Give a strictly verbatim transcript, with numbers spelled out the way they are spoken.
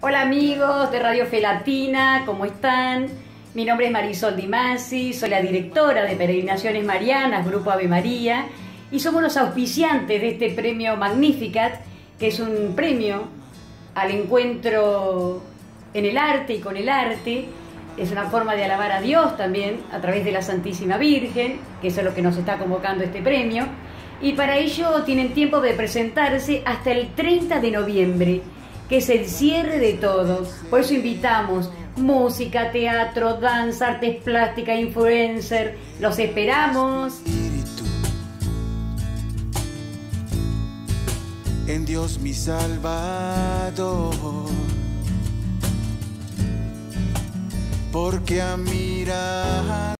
Hola amigos de Radio Fe Latina, ¿cómo están? Mi nombre es Marisol Di Masi, soy la directora de Peregrinaciones Marianas, Grupo Ave María, y somos los auspiciantes de este premio Magnificat, que es un premio al encuentro en el arte y con el arte. Es una forma de alabar a Dios también a través de la Santísima Virgen, que eso es lo que nos está convocando este premio. Y para ello tienen tiempo de presentarse hasta el treinta de noviembre, que es el cierre de todo. Por eso invitamos música, teatro, danza, artes plásticas, influencer. Los esperamos. En Dios mi Salvador, porque a mirar